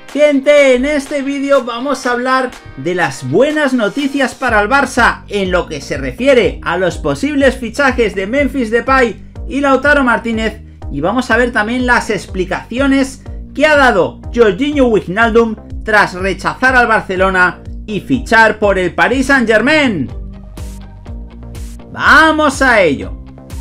Gente, en este vídeo vamos a hablar de las buenas noticias para el Barça en lo que se refiere a los posibles fichajes de Memphis Depay y Lautaro Martínez, y vamos a ver también las explicaciones que ha dado Georginio Wijnaldum tras rechazar al Barcelona y fichar por el Paris Saint-Germain. ¡Vamos a ello!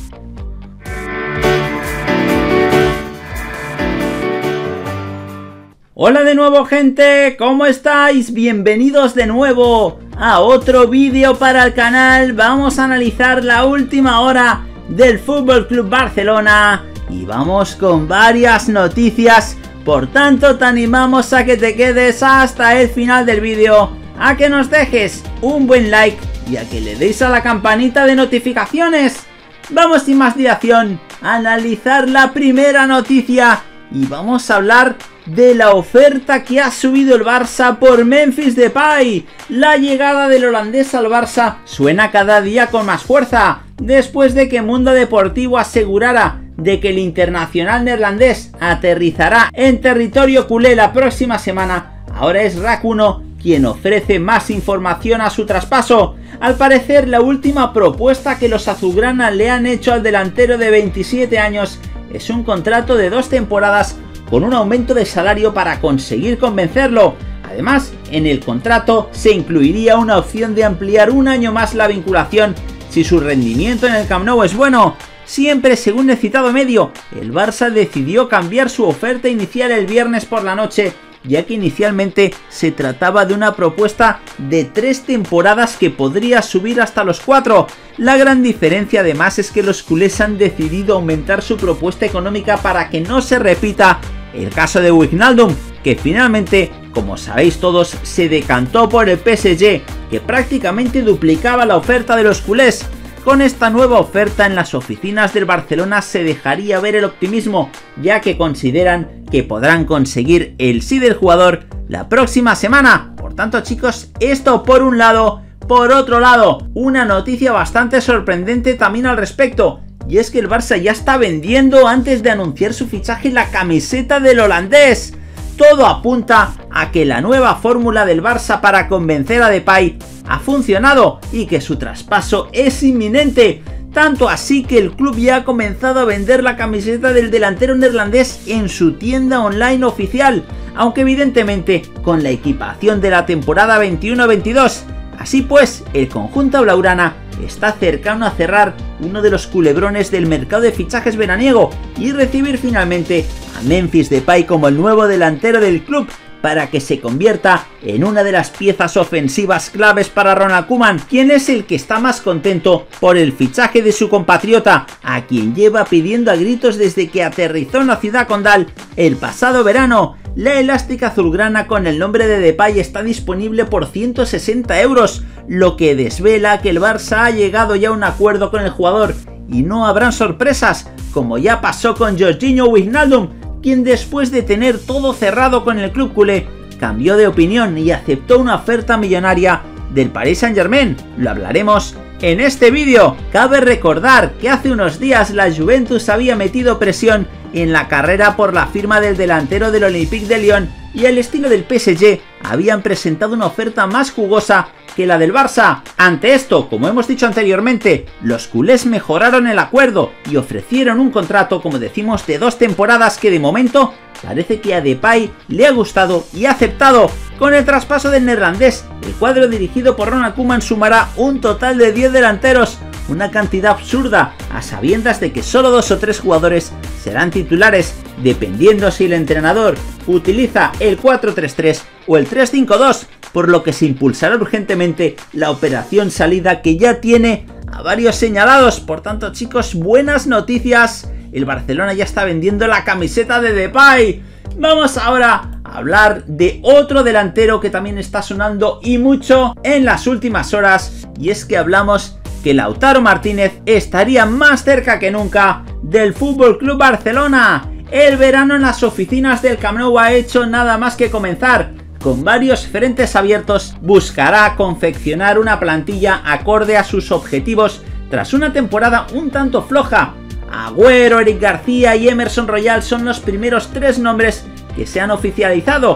Hola de nuevo, gente, ¿cómo estáis? Bienvenidos de nuevo a otro vídeo para el canal. Vamos a analizar la última hora del FC Barcelona y vamos con varias noticias. Por tanto, te animamos a que te quedes hasta el final del vídeo, a que nos dejes un buen like y a que le deis a la campanita de notificaciones. Vamos sin más dilación a analizar la primera noticia y vamos a hablar de la oferta que ha subido el Barça por Memphis Depay. La llegada del holandés al Barça suena cada día con más fuerza, después de que Mundo Deportivo asegurara de que el internacional neerlandés aterrizará en territorio culé la próxima semana. Ahora es RAC 1 quien ofrece más información a su traspaso. Al parecer, la última propuesta que los azulgrana le han hecho al delantero de 27 años es un contrato de 2 temporadas con un aumento de salario para conseguir convencerlo. Además, en el contrato se incluiría una opción de ampliar un año más la vinculación si su rendimiento en el Camp Nou es bueno. Siempre según el citado medio, el Barça decidió cambiar su oferta inicial el viernes por la noche, ya que inicialmente se trataba de una propuesta de 3 temporadas que podría subir hasta los 4. La gran diferencia además es que los culés han decidido aumentar su propuesta económica para que no se repita el caso de Wijnaldum, que finalmente, como sabéis todos, se decantó por el PSG, que prácticamente duplicaba la oferta de los culés. Con esta nueva oferta en las oficinas del Barcelona se dejaría ver el optimismo, ya que consideran que podrán conseguir el sí del jugador la próxima semana. Por tanto, chicos, esto por un lado. Por otro lado, una noticia bastante sorprendente también al respecto, y es que el Barça ya está vendiendo antes de anunciar su fichaje la camiseta del holandés. Todo apunta a que la nueva fórmula del Barça para convencer a Depay ha funcionado y que su traspaso es inminente. Tanto así que el club ya ha comenzado a vender la camiseta del delantero neerlandés en su tienda online oficial, aunque evidentemente con la equipación de la temporada 21-22. Así pues, el conjunto blaugrana está cercano a cerrar uno de los culebrones del mercado de fichajes veraniego y recibir finalmente a Memphis Depay como el nuevo delantero del club, para que se convierta en una de las piezas ofensivas claves para Ronald Koeman, quien es el que está más contento por el fichaje de su compatriota, a quien lleva pidiendo a gritos desde que aterrizó en la ciudad condal el pasado verano. La elástica azulgrana con el nombre de Depay está disponible por 160 euros, lo que desvela que el Barça ha llegado ya a un acuerdo con el jugador y no habrán sorpresas, como ya pasó con Georginio Wijnaldum, quien después de tener todo cerrado con el club culé, cambió de opinión y aceptó una oferta millonaria del Paris Saint-Germain. Lo hablaremos en este vídeo. Cabe recordar que hace unos días la Juventus había metido presión en la carrera por la firma del delantero del Olympique de Lyon y al estilo del PSG habían presentado una oferta más jugosa que la del Barça. Ante esto, como hemos dicho anteriormente, los culés mejoraron el acuerdo y ofrecieron un contrato, como decimos, de 2 temporadas que de momento parece que a Depay le ha gustado y ha aceptado. Con el traspaso del neerlandés, el cuadro dirigido por Ronald Koeman sumará un total de 10 delanteros, una cantidad absurda, a sabiendas de que solo 2 o 3 jugadores serán titulares, dependiendo si el entrenador utiliza el 4-3-3 o el 3-5-2, por lo que se impulsará urgentemente la operación salida, que ya tiene a varios señalados. Por tanto, chicos, buenas noticias. El Barcelona ya está vendiendo la camiseta de Depay. Vamos ahora a hablar de otro delantero que también está sonando y mucho en las últimas horas, y es que hablamos que Lautaro Martínez estaría más cerca que nunca del FC Barcelona. El verano en las oficinas del Camp Nou ha hecho nada más que comenzar. Con varios frentes abiertos, buscará confeccionar una plantilla acorde a sus objetivos tras una temporada un tanto floja. Agüero, Eric García y Emerson Royal son los primeros 3 nombres que se han oficializado.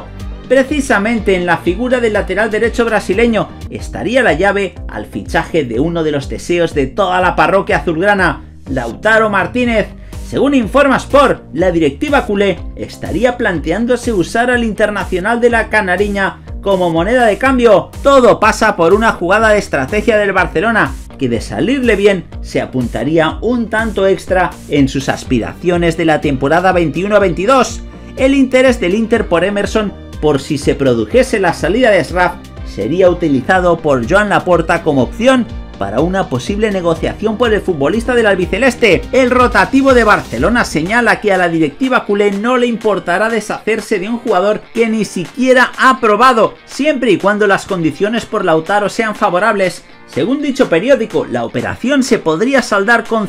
Precisamente en la figura del lateral derecho brasileño estaría la llave al fichaje de uno de los deseos de toda la parroquia azulgrana, Lautaro Martínez. Según informa Sport, la directiva culé estaría planteándose usar al internacional de la Canariña como moneda de cambio. Todo pasa por una jugada de estrategia del Barcelona, que de salirle bien se apuntaría un tanto extra en sus aspiraciones de la temporada 21-22. El interés del Inter por Emerson, por si se produjese la salida de Sraf, sería utilizado por Joan Laporta como opción para una posible negociación por el futbolista del albiceleste. El rotativo de Barcelona señala que a la directiva culé no le importará deshacerse de un jugador que ni siquiera ha probado, siempre y cuando las condiciones por Lautaro sean favorables. Según dicho periódico, la operación se podría saldar con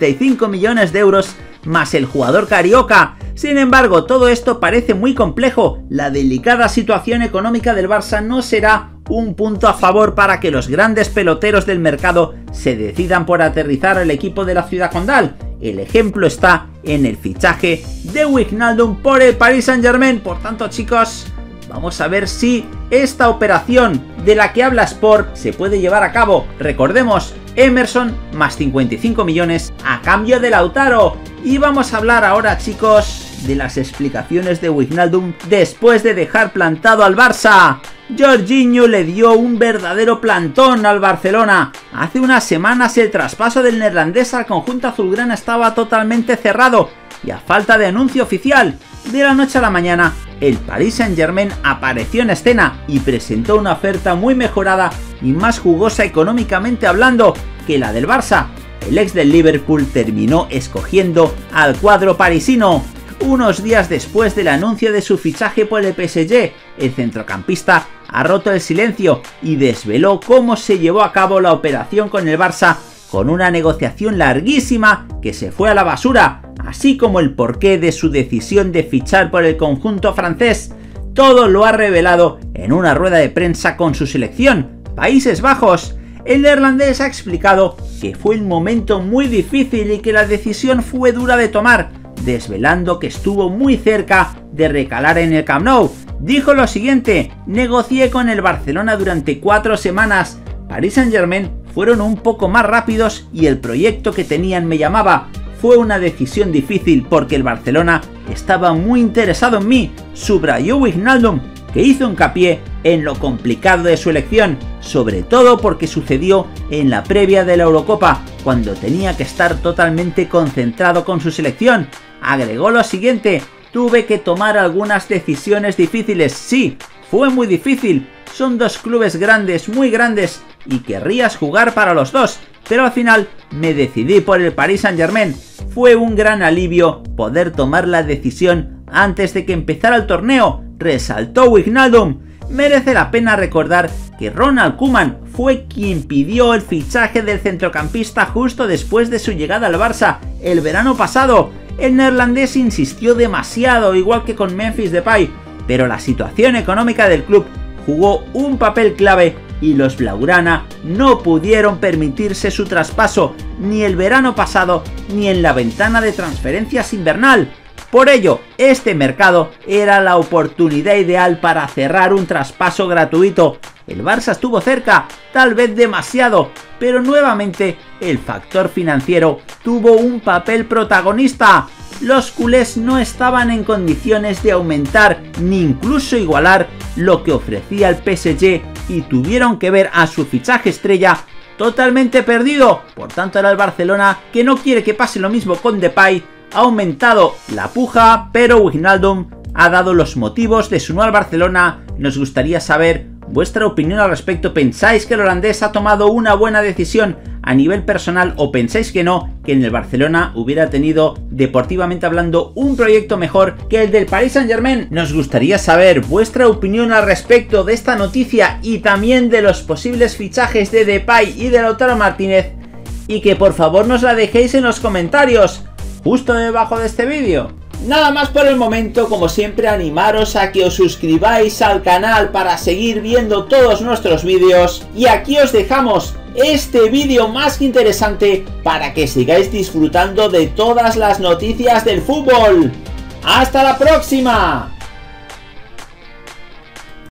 55 millones de euros más el jugador carioca. Sin embargo, todo esto parece muy complejo. La delicada situación económica del Barça no será un punto a favor para que los grandes peloteros del mercado se decidan por aterrizar al equipo de la ciudad condal. El ejemplo está en el fichaje de Wijnaldum por el Paris Saint-Germain. Por tanto, chicos, vamos a ver si esta operación de la que habla Sport se puede llevar a cabo. Recordemos, Emerson más 55 millones a cambio de Lautaro. Y vamos a hablar ahora, chicos, de las explicaciones de Wijnaldum después de dejar plantado al Barça. Jorginho le dio un verdadero plantón al Barcelona. Hace unas semanas el traspaso del neerlandés al conjunto azulgrana estaba totalmente cerrado y a falta de anuncio oficial, de la noche a la mañana, el Paris Saint-Germain apareció en escena y presentó una oferta muy mejorada y más jugosa económicamente hablando que la del Barça. El ex del Liverpool terminó escogiendo al cuadro parisino. Unos días después del anuncio de su fichaje por el PSG, el centrocampista ha roto el silencio y desveló cómo se llevó a cabo la operación con el Barça, con una negociación larguísima que se fue a la basura, así como el porqué de su decisión de fichar por el conjunto francés. Todo lo ha revelado en una rueda de prensa con su selección, Países Bajos. El neerlandés ha explicado que fue un momento muy difícil y que la decisión fue dura de tomar, desvelando que estuvo muy cerca de recalar en el Camp Nou. Dijo lo siguiente: negocié con el Barcelona durante 4 semanas, Paris Saint-Germain fueron un poco más rápidos y el proyecto que tenían me llamaba. Fue una decisión difícil porque el Barcelona estaba muy interesado en mí, subrayó Wijnaldum, que hizo hincapié en lo complicado de su elección, sobre todo porque sucedió en la previa de la Eurocopa, cuando tenía que estar totalmente concentrado con su selección. Agregó lo siguiente: tuve que tomar algunas decisiones difíciles. Sí, fue muy difícil, son dos clubes grandes, muy grandes, y querrías jugar para los dos, pero al final me decidí por el Paris Saint-Germain. Fue un gran alivio poder tomar la decisión antes de que empezara el torneo, resaltó Wijnaldum. Merece la pena recordar que Ronald Koeman fue quien pidió el fichaje del centrocampista justo después de su llegada al Barça el verano pasado. El neerlandés insistió demasiado, igual que con Memphis Depay, pero la situación económica del club jugó un papel clave y los blaugrana no pudieron permitirse su traspaso ni el verano pasado ni en la ventana de transferencias invernal. Por ello, este mercado era la oportunidad ideal para cerrar un traspaso gratuito. El Barça estuvo cerca, tal vez demasiado, pero nuevamente el factor financiero tuvo un papel protagonista. Los culés no estaban en condiciones de aumentar ni incluso igualar lo que ofrecía el PSG y tuvieron que ver a su fichaje estrella totalmente perdido. Por tanto, era el Barcelona, que no quiere que pase lo mismo con Depay. Ha aumentado la puja, pero Wijnaldum ha dado los motivos de su no al Barcelona. Nos gustaría saber vuestra opinión al respecto. ¿Pensáis que el holandés ha tomado una buena decisión a nivel personal o pensáis que no, que en el Barcelona hubiera tenido, deportivamente hablando, un proyecto mejor que el del Paris Saint-Germain? Nos gustaría saber vuestra opinión al respecto de esta noticia y también de los posibles fichajes de Depay y de Lautaro Martínez, y que por favor nos la dejéis en los comentarios justo debajo de este vídeo. Nada más por el momento. Como siempre, animaros a que os suscribáis al canal para seguir viendo todos nuestros vídeos, y aquí os dejamos este vídeo más que interesante para que sigáis disfrutando de todas las noticias del fútbol. ¡Hasta la próxima!